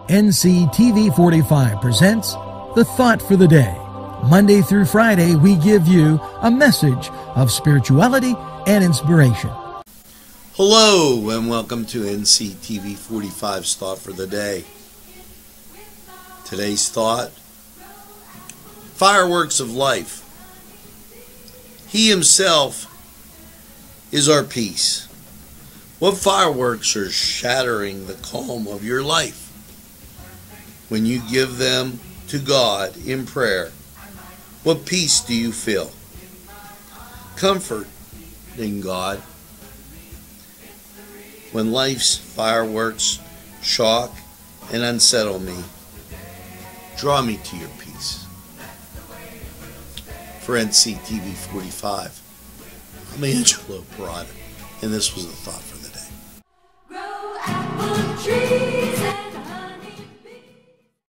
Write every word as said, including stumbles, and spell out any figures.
N C T V forty-five presents The Thought for the Day. Monday through Friday, we give you a message of spirituality and inspiration. Hello, and welcome to N C T V forty-five's Thought for the Day. Today's thought: fireworks of life. He himself is our peace. What fireworks are shattering the calm of your life? When you give them to God in prayer, what peace do you feel? Comfort in God. When life's fireworks shock and unsettle me, draw me to your peace. For N C T V forty-five, I'm Angelo Parada, and this was the Thought for the Day. Grow apple trees.